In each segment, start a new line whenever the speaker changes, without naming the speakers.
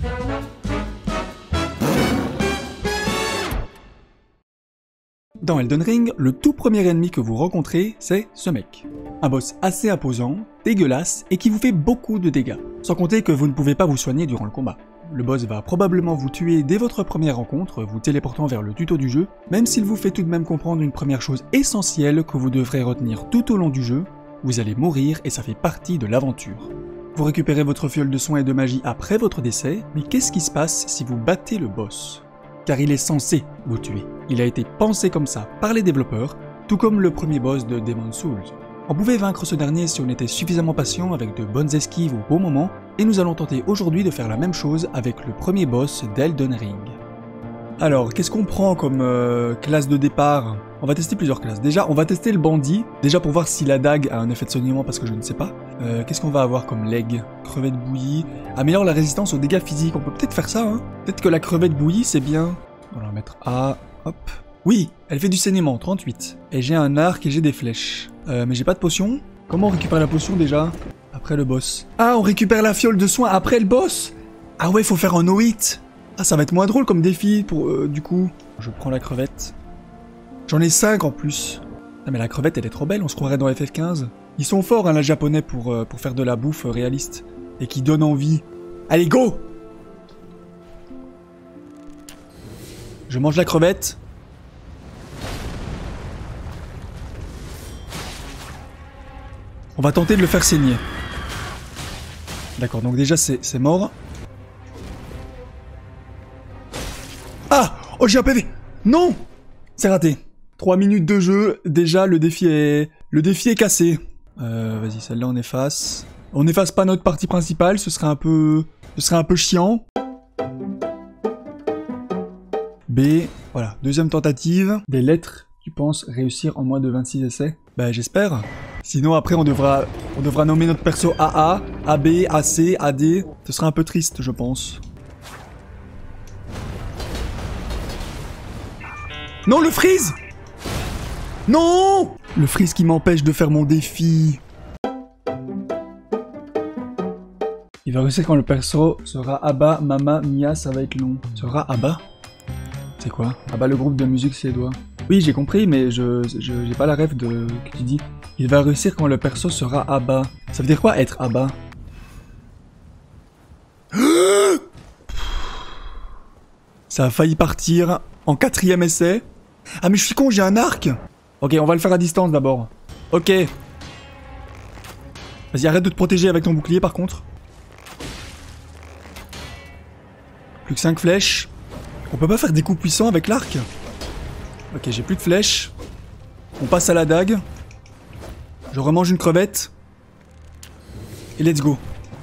Dans Elden Ring, le tout premier ennemi que vous rencontrez, c'est ce mec. Un boss assez imposant, dégueulasse et qui vous fait beaucoup de dégâts. Sans compter que vous ne pouvez pas vous soigner durant le combat. Le boss va probablement vous tuer dès votre première rencontre, vous téléportant vers le tuto du jeu, même s'il vous fait tout de même comprendre une première chose essentielle que vous devrez retenir tout au long du jeu, vous allez mourir et ça fait partie de l'aventure. Vous récupérez votre fiole de soins et de magie après votre décès, mais qu'est-ce qui se passe si vous battez le boss ? Car il est censé vous tuer. Il a été pensé comme ça par les développeurs, tout comme le premier boss de Demon's Souls. On pouvait vaincre ce dernier si on était suffisamment patient avec de bonnes esquives au bon moment, et nous allons tenter aujourd'hui de faire la même chose avec le premier boss d'Elden Ring. Alors, qu'est-ce qu'on prend comme classe de départ ? On va tester plusieurs classes. Déjà, on va tester le bandit, déjà pour voir si la dague a un effet de saignement parce que je ne sais pas. Qu'est-ce qu'on va avoir comme leg ? Crevette bouillie. Améliore la résistance aux dégâts physiques. On peut peut-être faire ça, hein. Peut-être que la crevette bouillie, c'est bien. On va la mettre A. Hop. Oui, elle fait du saignement, 38. Et j'ai un arc et j'ai des flèches. Mais j'ai pas de potion. Comment on récupère la potion déjà ? Après le boss. Ah, on récupère la fiole de soin après le boss ? Ah ouais, faut faire un no-hit. Ah, ça va être moins drôle comme défi pour du coup. Je prends la crevette. J'en ai 5 en plus. Ah mais la crevette elle est trop belle, on se croirait dans FF15. Ils sont forts hein, les japonais pour faire de la bouffe réaliste. Et qui donne envie. Allez go! Je mange la crevette. On va tenter de le faire saigner. D'accord, donc déjà c'est mort. Ah! Oh j'ai un PV! Non! C'est raté. 3 minutes de jeu, déjà le défi est cassé. Vas-y, celle-là on efface. On n'efface pas notre partie principale, ce serait un peu chiant. B, voilà, deuxième tentative. Des lettres, tu penses réussir en moins de 26 essais? Bah j'espère. Sinon après on devra nommer notre perso AA, AB, AC, AD. Ce serait un peu triste je pense. Non, le freeze! Non! Le freeze qui m'empêche de faire mon défi. Il va réussir quand le perso sera Abba, Mama, Mia, ça va être long. Sera Abba? C'est quoi? Abba, le groupe de musique suédois. Oui, j'ai compris, mais j'ai pas la rêve que tu dis. Il va réussir quand le perso sera Abba. Ça veut dire quoi être Abba? Ça a failli partir en 4e essai. Ah mais je suis con, j'ai un arc. Ok, on va le faire à distance d'abord. Ok. Vas-y, arrête de te protéger avec ton bouclier par contre. Plus que 5 flèches. On peut pas faire des coups puissants avec l'arc? Ok, j'ai plus de flèches. On passe à la dague. Je remange une crevette. Et let's go.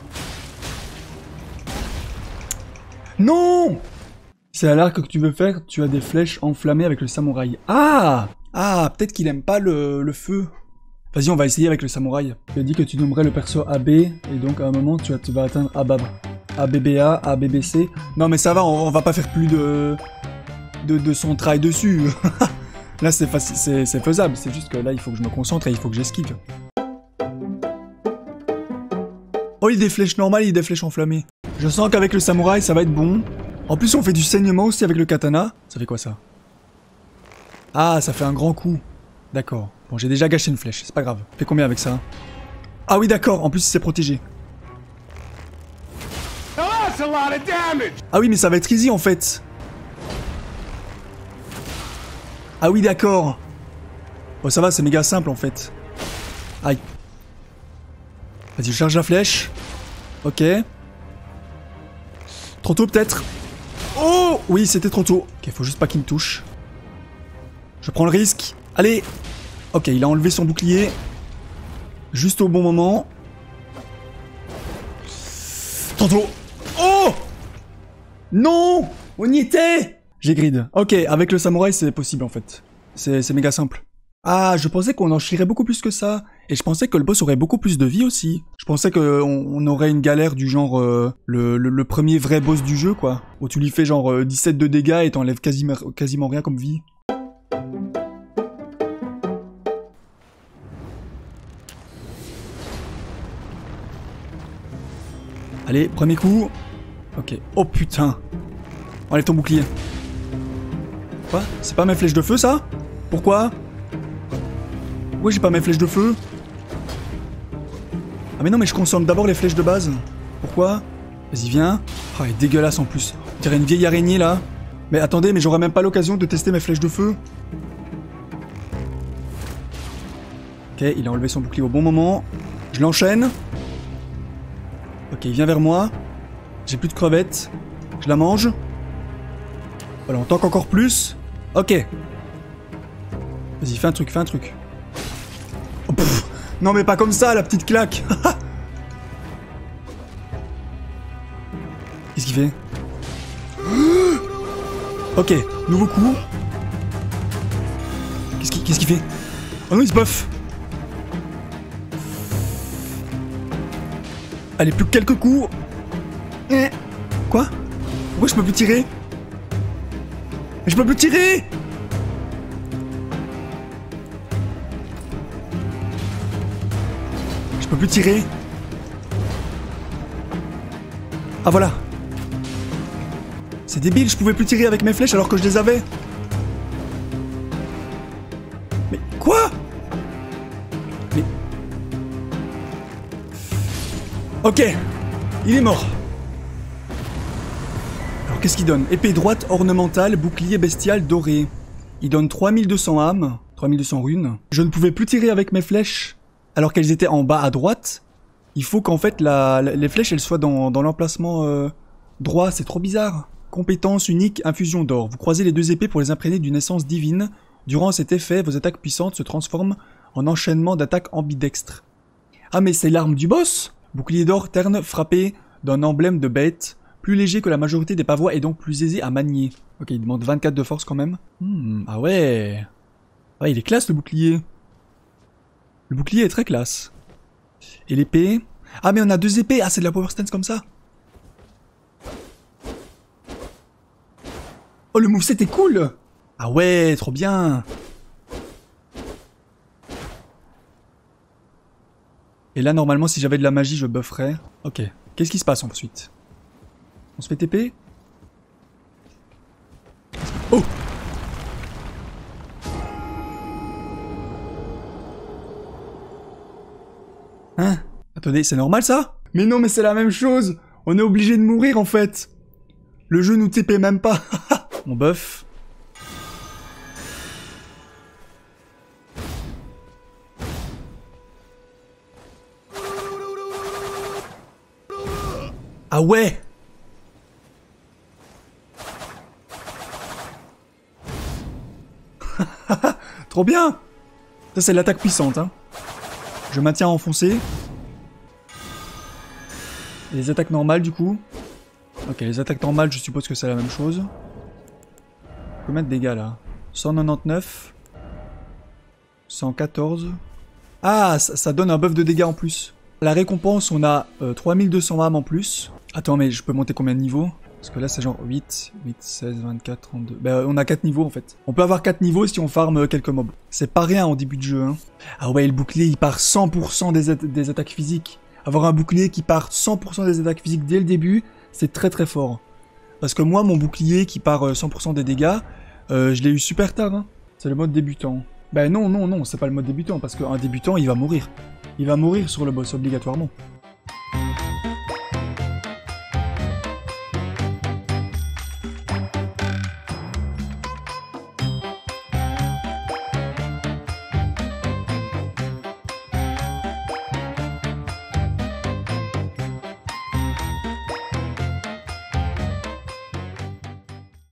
Non! C'est à l'arc que tu veux faire, tu as des flèches enflammées avec le samouraï. Ah! Ah, peut-être qu'il aime pas le feu. Vas-y, on va essayer avec le samouraï. Tu as dit que tu nommerais le perso AB, et donc à un moment, tu vas atteindre ABBA, ABBC. Non mais ça va, on va pas faire plus de son trail dessus. Là, c'est faisable, c'est juste que là, il faut que je me concentre et il faut que j'esquive. Oh, il y a des flèches normales, il y a des flèches enflammées. Je sens qu'avec le samouraï, ça va être bon. En plus, on fait du saignement aussi avec le katana. Ça fait quoi, ça? Ah, ça fait un grand coup. D'accord. Bon, j'ai déjà gâché une flèche, c'est pas grave. Fait combien avec ça? Ah oui, d'accord, en plus, c'est protégé. Ah oui, mais ça va être easy, en fait. Ah oui, d'accord. Bon, ça va, c'est méga simple, en fait. Aïe. Vas-y, je charge la flèche. Ok. Trop tôt, peut-être. Oh! Oui, c'était trop tôt. Ok, faut juste pas qu'il me touche. Je prends le risque. Allez! Ok, il a enlevé son bouclier. Juste au bon moment. Trop tôt. Oh! Non! On y était! J'ai grid. Ok, avec le samouraï, c'est possible, en fait. C'est méga simple. Ah, je pensais qu'on en chierait beaucoup plus que ça. Et je pensais que le boss aurait beaucoup plus de vie aussi. Je pensais qu'on aurait une galère du genre le premier vrai boss du jeu, quoi. Où tu lui fais genre 17 de dégâts et t'enlèves quasiment rien comme vie. Allez, premier coup. Ok. Oh putain. Enlève ton bouclier. Quoi? C'est pas mes flèches de feu ça? Pourquoi? Pourquoi j'ai pas mes flèches de feu? Ah mais non mais je consomme d'abord les flèches de base. Pourquoi? Vas-y viens. Oh elle est dégueulasse en plus. On dirait une vieille araignée là. Mais attendez, mais j'aurai même pas l'occasion de tester mes flèches de feu. Ok, il a enlevé son bouclier au bon moment. Je l'enchaîne. Ok, il vient vers moi. J'ai plus de crevettes. Je la mange. Voilà, on tank encore plus. Ok. Vas-y, fais un truc, fais un truc. Oh, non mais pas comme ça, la petite claque. Qu'est-ce qu'il fait? Ok, nouveau coup. Qu'est-ce qu'il fait? Oh non, il se buff. Allez, plus que quelques coups. Quoi? Pourquoi je peux plus tirer? Je peux plus tirer! Je peux plus tirer. Ah voilà. C'est débile, je pouvais plus tirer avec mes flèches alors que je les avais. Mais quoi? Mais... Ok, il est mort. Alors qu'est-ce qu'il donne? Épée droite ornementale, bouclier bestial doré. Il donne 3200 âmes, 3200 runes. Je ne pouvais plus tirer avec mes flèches alors qu'elles étaient en bas à droite. Il faut qu'en fait les flèches elles soient dans l'emplacement droit, c'est trop bizarre. Compétence unique, infusion d'or. Vous croisez les deux épées pour les imprégner d'une essence divine. Durant cet effet, vos attaques puissantes se transforment en enchaînement d'attaques ambidextres. Ah mais c'est l'arme du boss! Bouclier d'or terne frappé d'un emblème de bête, plus léger que la majorité des pavois et donc plus aisé à manier. Ok, il demande 24 de force quand même. Ah ouais. Ah, il est classe le bouclier. Le bouclier est très classe. Et l'épée... Ah mais on a deux épées! Ah c'est de la power stance comme ça! Oh le moveset est cool! Ah ouais, trop bien! Et là normalement si j'avais de la magie je bufferais. Ok, qu'est-ce qui se passe ensuite? On se fait TP? Oh! Hein? Attendez, c'est normal ça? Mais non mais c'est la même chose! On est obligé de mourir en fait! Le jeu nous TP même pas! On buff. Ah ouais! Trop bien! Ça c'est l'attaque puissante, hein. Je maintiens enfoncé. Et les attaques normales du coup. Ok, les attaques normales je suppose que c'est la même chose. Combien de dégâts là? 199. 114. Ah, ça donne un buff de dégâts en plus. La récompense, on a 3200 âmes en plus. Attends, mais je peux monter combien de niveaux? Parce que là, c'est genre 8, 16, 24, 32... Ben, on a 4 niveaux, en fait. On peut avoir 4 niveaux si on farm quelques mobs. C'est pas rien en début de jeu, hein. Ah ouais, le bouclier, il part 100% des attaques physiques. Avoir un bouclier qui part 100% des attaques physiques dès le début, c'est très très fort. Parce que moi, mon bouclier qui part 100% des dégâts, je l'ai eu super tard, hein. C'est le mode débutant. Ben non, c'est pas le mode débutant, parce qu'un débutant, il va mourir. Il va mourir sur le boss, obligatoirement.